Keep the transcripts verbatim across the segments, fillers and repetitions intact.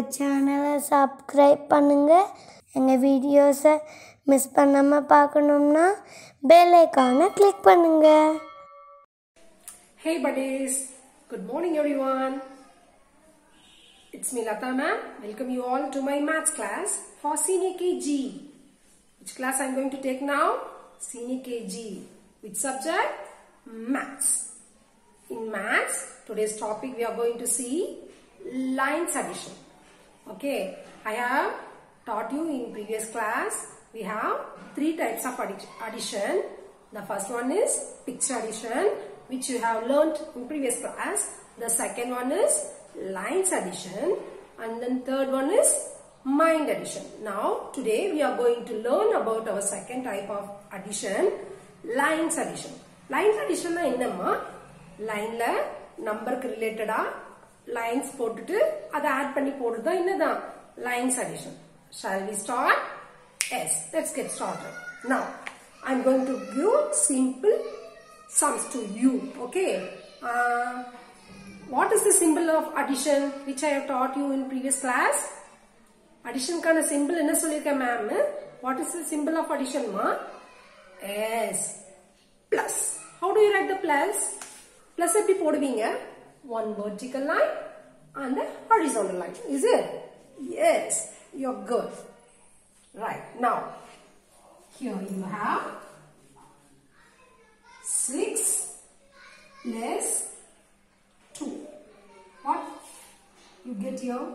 எங்கள் சேனலை சப்ஸ்கிரைப் பண்ணுங்கள். எங்கள் வீடியோஸை மிஸ் பண்ணாமல் பார்க்கணும்னா பெல் ஐகானை கிளிக் பண்ணுங்கள். Hey buddies, good morning everyone. It's me Lata ma'am. Welcome you all to my maths class for Senior K G. Which class I'm going to take now? Senior K G. Which subject? Maths. In maths, today's topic we are going to see lines addition. Okay, I have taught you in previous class. We have three types of addition. The first one is picture addition, which you have learnt in previous class. The second one is lines addition, and then third one is mind addition. Now today we are going to learn about our second type of addition, lines addition. Lines addition na enna ma? Line la number ku related ah lines போட்டுட்டு அதை add பண்ணி போடுறது தான் என்னதான் lines addition. Shall we start? Yes, let's get started. Now I'm going to give simple sums to you. Okay, uh, what is the symbol of addition which I have taught you in previous class? Addition kana symbol enna sollirken ma'am? What is the symbol of addition ma? Yes, plus. How do you write the plus? Plus eppadi poduvinga? One vertical line and a horizontal line. Is it? Yes, you're good. Right, now here you have six plus two. What you get here?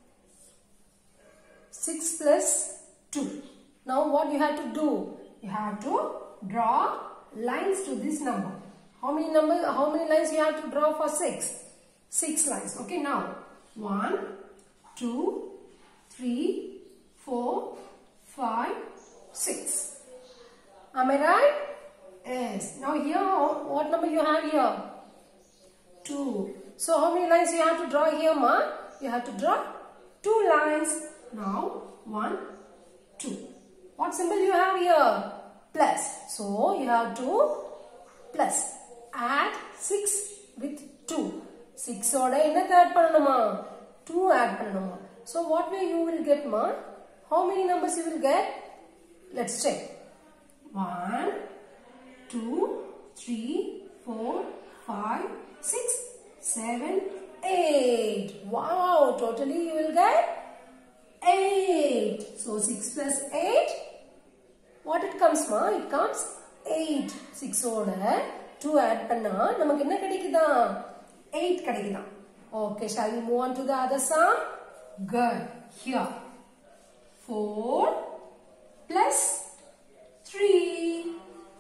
six plus two. Now what you have to do? You have to draw lines to this number. How many number? How many lines you have to draw for six? Six lines. Okay, now one, two, three, four, five, six. Am I right? Yes. Now here, what number you have here? Two. So how many lines you have to draw here, ma? You have to draw two lines. Now one, two. What symbol you have here? Plus. So you have to plus. Add six with two. six oda enna add pannanuma? two add pannanuma. So what way you will get, ma? How many numbers you will get? Let's check. one, two, three, four, five, six, seven, eight. Wow, totally you will get eight. So six plus eight, what it comes, ma? It comes eight. six oda two add panna namakku enna kedikudha? eight kedikudha. Okay, shall we move on to the other sum? Good. Here four plus three.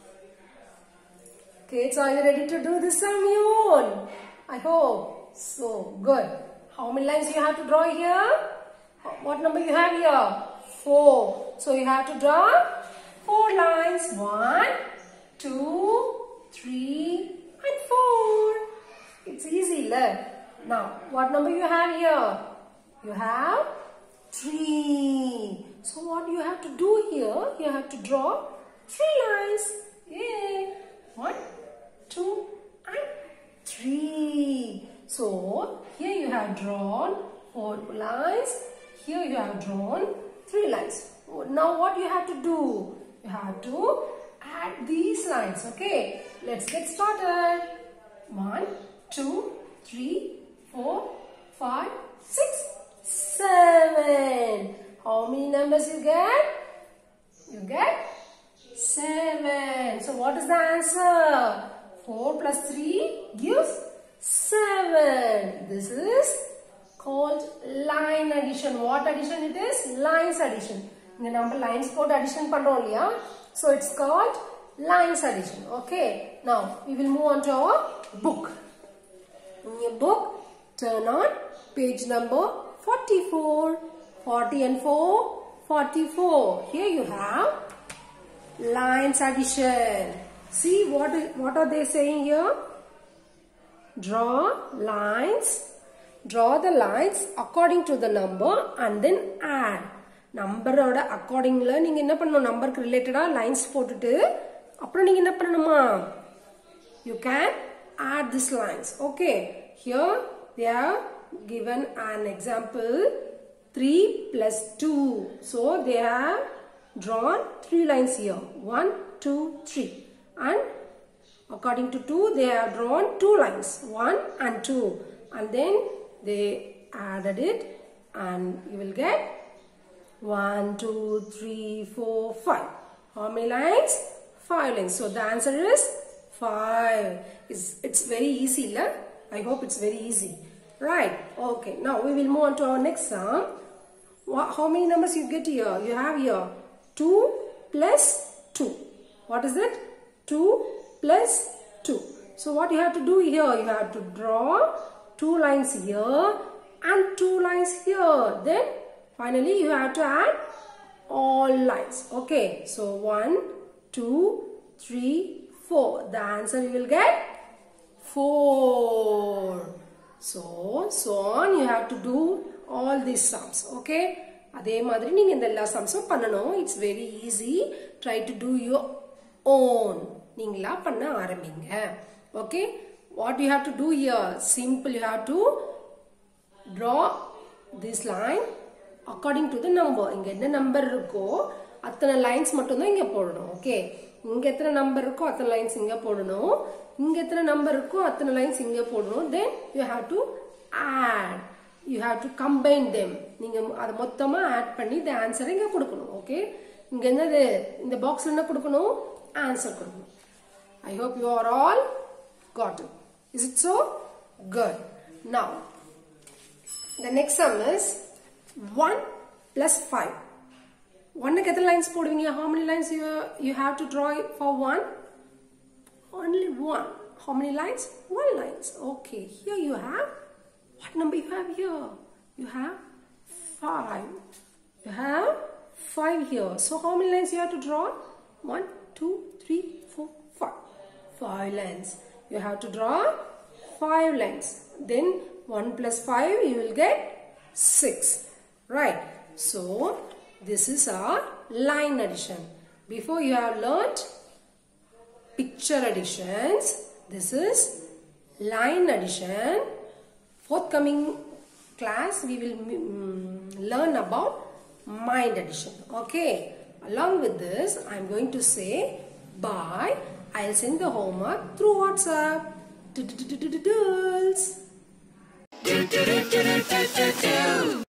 Kids, are you ready to do this sum yun? I hope so. Good. How many lines you have to draw here? What number you have here? four. So you have to draw four lines. one, two, three and four. It's easy, look. Now, what number you have here? You have three. So what you have to do here? You have to draw three lines. Yay! One, two and three. So here you have drawn four lines. Here you have drawn three lines. Now what you have to do? You have to add these lines. Okay, let's get started. One, two, three, four, five, six, seven. How many numbers you get? You get seven. So what is the answer? four plus three gives seven. This is called line addition. What addition it is? Lines addition. In the number lines code addition pandrom liya. So it's called lines addition. Okay. Now we will move on to our book. In your book, turn on page number forty-four. forty and four, forty-four. Here you have lines addition. See what, what are they saying here? Draw lines. Draw the lines according to the number and then add. Number oda according la neenga enna pannom number ku related ah lines போட்டுட்டு அப்புறம் நீங்க என்ன பண்ணணுமா? You can add these lines. Okay, here they are given an example. three plus two. So they have drawn three lines here. one, two, three. And according to two, they have drawn two lines. one and two. And then they added it and you will get one, two, three, four, five. How many lines? five lines. So the answer is five. It's, it's very easy, la? I hope it's very easy. Right. Okay. Now we will move on to our next sum. How many numbers you get here? You have here two plus two. What is it? two plus two. So what you have to do here? You have to draw two lines here and two lines here. Then finally you have to add all lines. Okay. So one, two, three, four. The answer you will get four. So, so on you have to do all these sums. Okay. அதே மாதிரி நீங்க இந்த எல்லா சம்ஸும் பண்ணணும். It's very easy. Try to do your own. நீங்களா பண்ண ஆரம்பிங்க. Okay. What you have to do here? Simple. You have to draw this line according to the number. இங்க என்ன நம்பர் இருக்கோ அத்தனை லைன்ஸ் மட்டும் தான் இங்க போடணும். ஓகே. இங்க எத்தனை நம்பர் இருக்கோ அத்தனை லைன்ஸ் இங்க போடணும். இங்க எத்தனை நம்பர் இருக்கோ அத்தனை லைன்ஸ் இங்க போடணும். Then you have to add. You have to combine them. நீங்க அத மொத்தமா ஆட் பண்ணி the answer இங்க கொடுக்கணும். ஓகே. இங்க என்னது இந்த பாக்ஸ்ல என்ன கொடுக்கணும்? ஆன்சர் கொடுக்கணும். I hope you are all got it. Is it so? Good. Now the next sum is one plus five. one க்கு எத்தனை lines போடுவீங்க? How many lines you you have to draw for one? Only one. How many lines? One lines. Okay. Here you have, what number you have here? You have five. You have five here. So how many lines you have to draw? One, two, three, four, five. Five lines. You have to draw five lines. Then one plus five you will get six. Right. So this is our line addition. Before you have learnt picture additions, this is line addition. Forthcoming class we will mm, learn about mind addition. Okay. Along with this, I am going to say bye. I'll send the homework through WhatsApp.